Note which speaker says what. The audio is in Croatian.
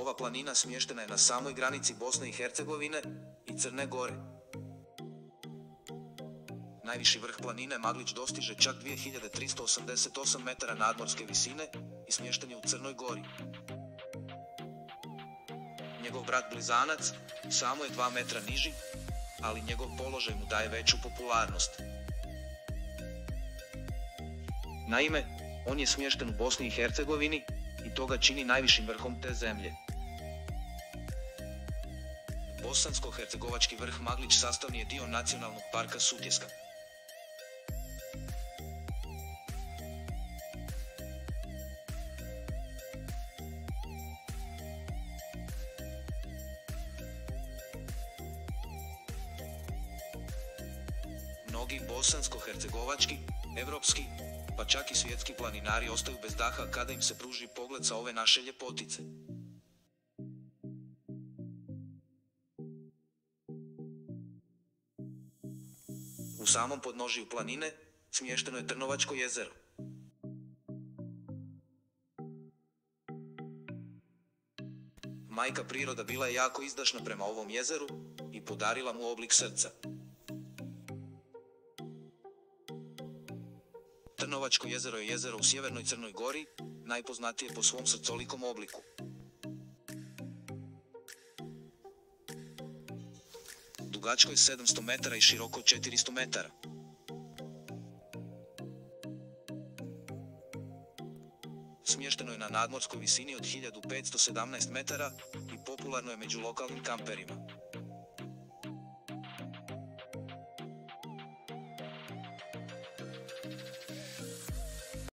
Speaker 1: Ova planina smještena je na samoj granici Bosne i Hercegovine i Crne Gore. Najviši vrh planine Maglić dostiže čak 2388 metara nadmorske visine i smješten je u Crnoj Gori. Njegov brat Blizanac samo je 2 metra niži, ali njegov položaj mu daje veću popularnost. Naime, on je smješten u Bosni i Hercegovini i to ga čini najvišim vrhom te zemlje. Bosansko-hercegovački vrh Maglić sastavni je dio Nacionalnog parka Sutjeska. Mnogi bosansko-hercegovački, evropski, pa čak i svjetski planinari ostaju bez daha kada im se pruži pogled sa ove naše ljepotice. U samom podnožju planine smješteno je Trnovačko jezero. Majka priroda bila je jako izdašna prema ovom jezeru i podarila mu oblik srca. Trnovačko jezero je jezero u sjevernoj Crnoj Gori, najpoznatije po svom srcolikom obliku. Dugačko je 700 metara i široko 400 metara. Smješteno je na nadmorskoj visini od 1517 metara i popularno je među lokalnim kamperima.